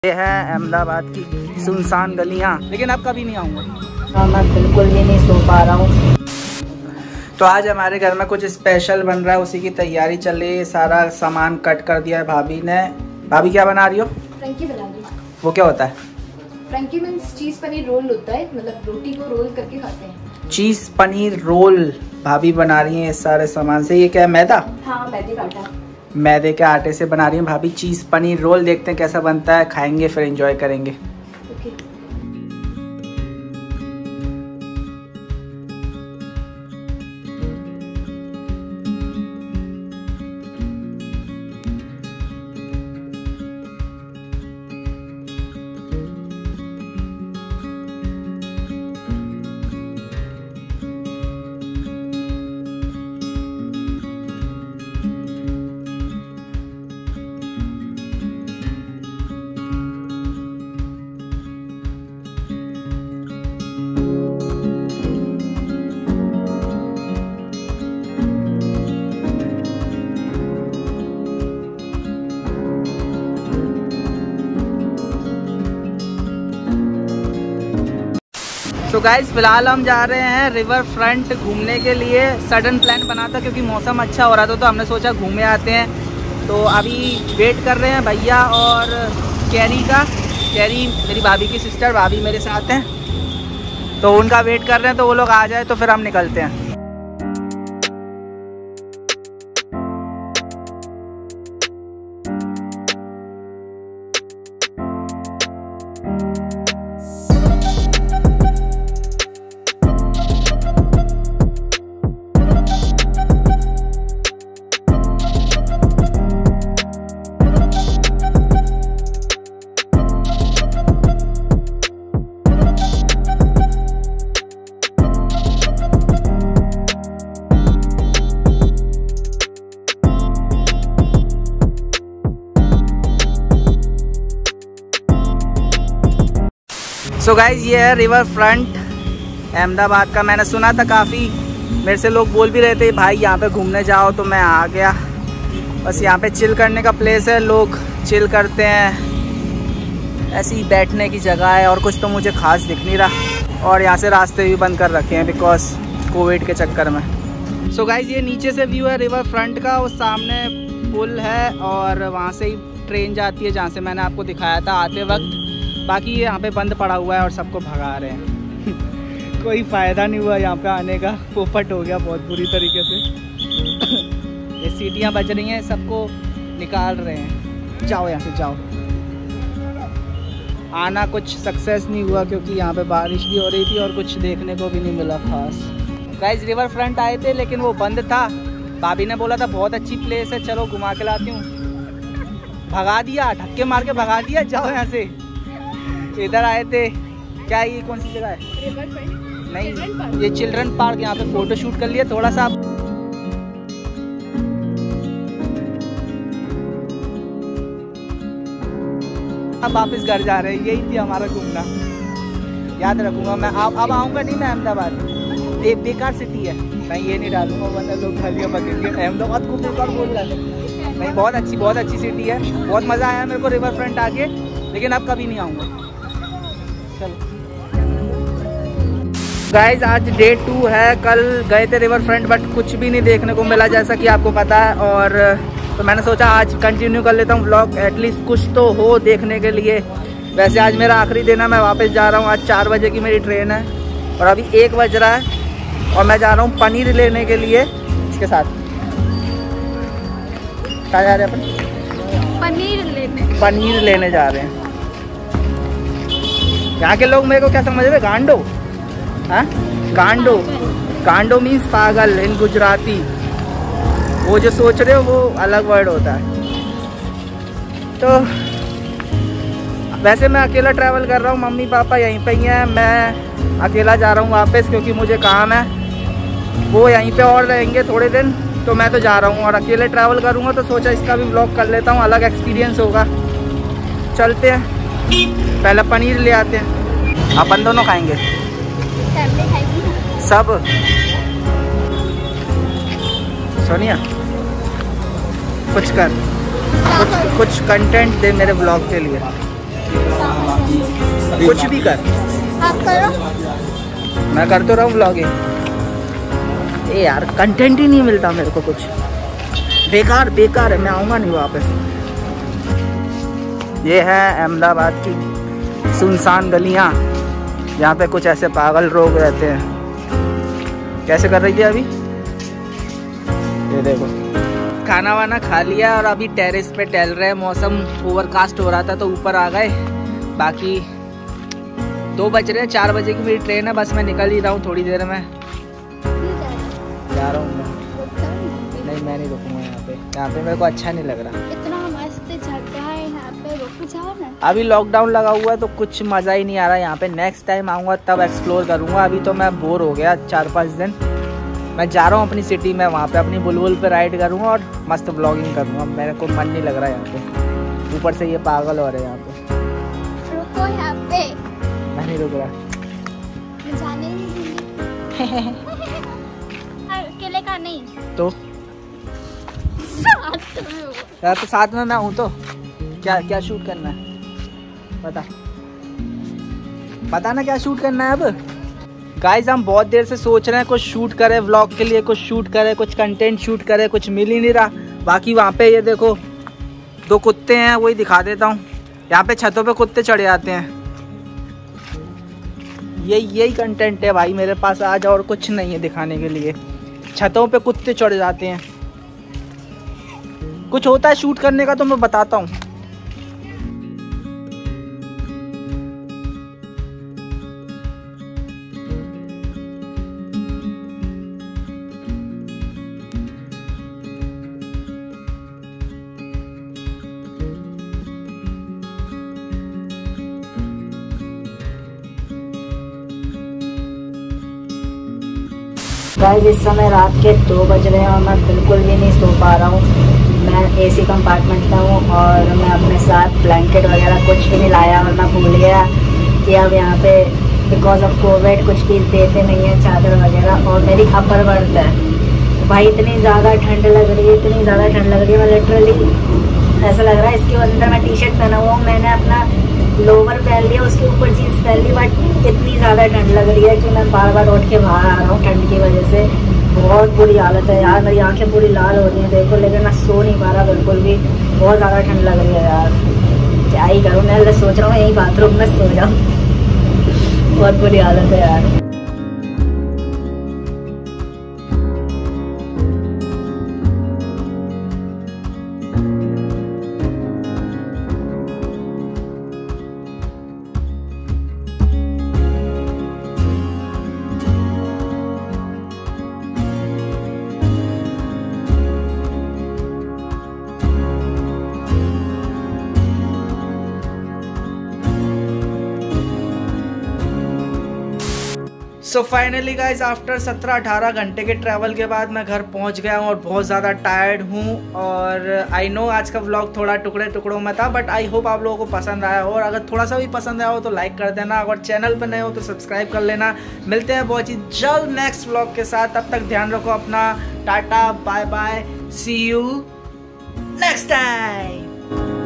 ये है अहमदाबाद की सुनसान गलियाँ, लेकिन अब कभी नहीं आऊँगा। मैं बिल्कुल भी नहीं सो पा रहा हूँ। तो आज हमारे घर में कुछ स्पेशल बन रहा है, उसी की तैयारी चल रही है। सारा सामान कट कर दिया है भाभी ने। भाभी क्या बना रही हो? फ्रैंकी बना रही हूँ। वो क्या होता है? Frankie means cheese paneer roll होता है, मतलब रोटी को रोल करके खाते हैं। चीज़ पनीर रोल भाभी बना रही है इस सारे सामान से। ये क्या है, मैदा? हाँ, मैदे का आटा। मैदे के आटे से बना रही है भाभी चीज़ पनीर रोल। देखते हैं कैसा बनता है, खाएंगे फिर एंजॉय करेंगे। ओके। तो गाइस फिलहाल हम जा रहे हैं रिवर फ्रंट घूमने के लिए। सडन प्लान बना था क्योंकि मौसम अच्छा हो रहा था, तो हमने सोचा घूमे आते हैं। तो अभी वेट कर रहे हैं भैया और कैरी का। कैरी मेरी भाभी की सिस्टर, भाभी मेरे साथ हैं, तो उनका वेट कर रहे हैं। तो वो लोग आ जाए तो फिर हम निकलते हैं। सो गाइज ये है रिवर फ्रंट अहमदाबाद का। मैंने सुना था काफ़ी, मेरे से लोग बोल भी रहे थे भाई यहाँ पे घूमने जाओ, तो मैं आ गया। बस यहाँ पे चिल करने का प्लेस है, लोग चिल करते हैं, ऐसी बैठने की जगह है। और कुछ तो मुझे खास दिख नहीं रहा। और यहाँ से रास्ते भी बंद कर रखे हैं बिकॉज कोविड के चक्कर में। सो गाइज ये नीचे से व्यू है रिवर फ्रंट का। उस सामने पुल है और वहाँ से ही ट्रेन जाती है, जहाँ से मैंने आपको दिखाया था आते वक्त। बाकी ये यहाँ पे बंद पड़ा हुआ है और सबको भगा रहे हैं। कोई फ़ायदा नहीं हुआ यहाँ पे आने का, पोपट हो गया बहुत बुरी तरीके से। ये सीटियाँ बज रही हैं, सबको निकाल रहे हैं, जाओ यहाँ से जाओ। आना कुछ सक्सेस नहीं हुआ क्योंकि यहाँ पे बारिश भी हो रही थी और कुछ देखने को भी नहीं मिला खास। गाइस रिवर फ्रंट आए थे लेकिन वो बंद था। भाभी ने बोला था बहुत अच्छी प्लेस है, चलो घुमा के लाती हूँ। भगा दिया, धक्के मार के भगा दिया, जाओ यहाँ से। इधर आए थे, क्या ये कौन सी जगह है? रिवर फ्रंट नहीं, ये चिल्ड्रन पार्क। यहाँ पे फोटो शूट कर लिया थोड़ा सा। अब वापस घर जा रहे हैं। यही थी हमारा घूमना, याद रखूंगा मैं। अब आऊँगा नहीं मैं अहमदाबाद। एक बेकार सिटी है, मैं ये नहीं डालूंगा वरना लोग गालियाँ बकेंगे। अहमदाबाद को बेकार बोल रहा है। नहीं, बहुत अच्छी सिटी है, बहुत मज़ा आया मेरे को रिवर फ्रंट आके, लेकिन अब कभी नहीं आऊँगा। गाइज आज डे 2 है। कल गए थे रिवर फ्रंट बट कुछ भी नहीं देखने को मिला जैसा कि आपको पता है। और तो मैंने सोचा आज कंटिन्यू कर लेता हूँ व्लॉग, एटलीस्ट कुछ तो हो देखने के लिए। वैसे आज मेरा आखिरी दिन है, मैं वापस जा रहा हूँ। आज 4 बजे की मेरी ट्रेन है और अभी 1 बज रहा है और मैं जा रहा हूँ पनीर लेने के लिए। इसके साथ कहाँ जा रहे हैं अपन? पनीर लेने जा रहे हैं। यहाँ के लोग मेरे को क्या समझ रहे हैं, गांडो? हाँ, गांडो मीन्स पागल इन गुजराती। वो जो सोच रहे हो वो अलग वर्ड होता है। तो वैसे मैं अकेला ट्रैवल कर रहा हूँ, मम्मी पापा यहीं पे ही हैं। मैं अकेला जा रहा हूँ वापस क्योंकि मुझे काम है। वो यहीं पे और रहेंगे थोड़े दिन, तो मैं तो जा रहा हूँ और अकेले ट्रैवल करूँगा। तो सोचा इसका भी व्लॉग कर लेता हूँ, अलग एक्सपीरियंस होगा। चलते हैं, पहले पनीर ले आते हैं। अपन दोनों खाएंगे सब। सोनिया कुछ कर, कुछ कंटेंट दे मेरे ब्लॉग के लिए। कुछ भी कर, आप करो। मैं कर तो रहा हूँ व्लॉगिंग। ए यार कंटेंट ही नहीं मिलता मेरे को, कुछ बेकार बेकार है, मैं आऊँगा नहीं वापस। ये है अहमदाबाद की सुनसान गलियाँ, यहाँ पे कुछ ऐसे पागल लोग रहते हैं। कैसे कर रही है अभी, ये देखो। खाना वाना खा लिया और अभी टेरेस पे टहल रहे हैं। मौसम ओवरकास्ट हो रहा था तो ऊपर आ गए। बाकी 2 बज रहे हैं, 4 बजे की मेरी ट्रेन है, बस मैं निकल ही रहा हूँ थोड़ी देर में। जा रहा हूँ मैं। नहीं मैं नहीं रुकूंगा यहाँ पे मेरे को अच्छा नहीं लग रहा। इतना मस्त जगह है यहाँ पे, रुक जाओ ना। अभी लॉकडाउन लगा हुआ है तो कुछ मज़ा ही नहीं आ रहा यहाँ पे। नेक्स्ट टाइम आऊँगा तब एक्सप्लोर करूँगा। अभी तो मैं बोर हो गया 4-5 दिन। मैं जा रहा हूँ अपनी सिटी में, वहाँ पे अपनी बुलबुल पे राइड करूँगा और मस्त ब्लॉगिंग करूँगा। मेरे को मन नहीं लग रहा है यहाँ पे, ऊपर से ये पागल हो रहे हैं यहाँ पे। रुको यहाँ पे। मैं नहीं रुक रहा। जाने नहीं दूंगी। अकेले का नहीं तो यार तो साथ में मैं हूँ तो क्या क्या शूट करना है बता ना क्या शूट करना है। अब गाइस हम बहुत देर से सोच रहे हैं कुछ शूट करें व्लॉग के लिए, कुछ शूट करें, कुछ कंटेंट शूट करें, कुछ मिल ही नहीं रहा। बाकी वहाँ पे ये देखो 2 कुत्ते हैं, वही दिखा देता हूँ। यहाँ पे छतों पे कुत्ते चढ़े आते हैं। यही कंटेंट है भाई मेरे पास आज, और कुछ नहीं है दिखाने के लिए। छतों पे कुत्ते चढ़ जाते हैं। कुछ होता है शूट करने का तो मैं बताता हूँ। गाइस इस समय रात के 2 बज रहे हैं और मैं बिल्कुल भी नहीं सो पा रहा हूँ। मैं एसी कंपार्टमेंट में हूँ और मैं अपने साथ ब्लैंकेट वगैरह कुछ भी नहीं लाया और मैं भूल गया कि अब यहाँ पे बिकॉज ऑफ कोविड कुछ भी देते नहीं है चादर वगैरह। और मेरी अपर बर्थ है भाई, इतनी ज़्यादा ठंड लग रही है, इतनी ज़्यादा ठंड लग रही है। मैं लिटरली ऐसा लग रहा है इसके अंदर मैं टी शर्ट पहना हुआ हूँ, मैंने अपना लोवर पहन लिया, उसके ऊपर जीन्स पहन ली, बट इतनी ज़्यादा ठंड लग रही है कि मैं बार बार उठ के बाहर आ रहा हूँ ठंड की वजह से। बहुत बुरी हालत है यार, मेरी आंखें पूरी लाल हो रही हैं देखो, लेकिन मैं सो नहीं पा रहा बिल्कुल भी। बहुत ज़्यादा ठंड लग रही है यार, क्या ही करूँ। मैं सोच रहा हूँ यही बाथरूम में सो जाऊँ। बहुत बुरी हालत है यार। सो फाइनली गाइज आफ्टर 17-18 घंटे के ट्रैवल के बाद मैं घर पहुंच गया हूं और बहुत ज़्यादा टायर्ड हूं। और आई नो आज का व्लॉग थोड़ा टुकड़े टुकड़ों में था, बट आई होप आप लोगों को पसंद आया हो। और अगर थोड़ा सा भी पसंद आया हो तो लाइक कर देना, अगर चैनल पर नए हो तो सब्सक्राइब कर लेना। मिलते हैं बहुत ही जल्द नेक्स्ट व्लॉग के साथ, तब तक ध्यान रखो अपना। Ta-ta bye bye, see you next time.